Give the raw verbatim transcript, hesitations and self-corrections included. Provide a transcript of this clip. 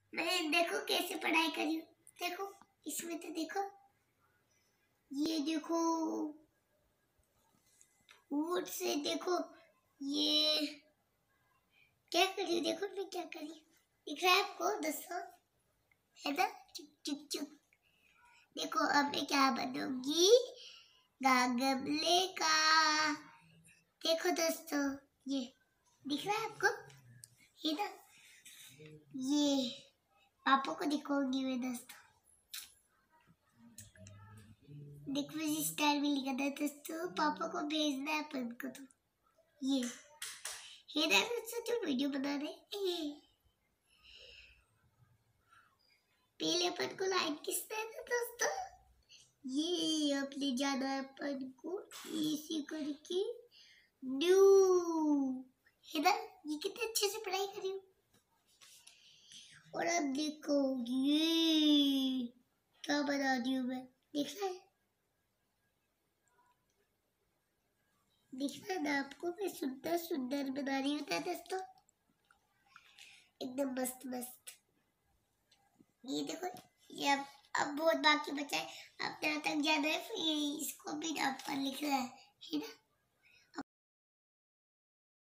मैं देखो कैसे पढ़ाई करी हूँ। देखो इसमें तो देखो, ये देखो ऊट से देखो ये क्या करी हूँ। देखो मैं क्या करी हूँ, दिख रहा है आपको दोस्तों, है ना? चुप चुप चुप। देखो अब मैं क्या बनूंगी, गमले का। देखो दोस्तों ये दिख रहा है आपको, है ना? ये पापा को दिखाऊंगी मैं दोस्तों। देखो मुझे स्टाइल भी लिखा था दोस्तों, पापा को भेजना है अपन को। तो ये है ना दोस्तों जो वीडियो बना रहे हैं, पहले अपन को लाइट किसने था दोस्तों, ये अपने जाना है अपन को इसी करके न्यू, है ना? ये कितने अच्छे से पढ़ाई करी हूँ। और अब देखो ये क्या बना रही हूँ मैं, देख रहा है, दिख रहा है ना आपको, मैं सुंदर सुंदर बना रही हूँ ना दोस्तों, एकदम मस्त मस्त। ये देखो ये अब अब बहुत बाकी बचा है, अब यहाँ तक जाना है, फिर ये इसको भी नाम पर लिख रहा है, है ना?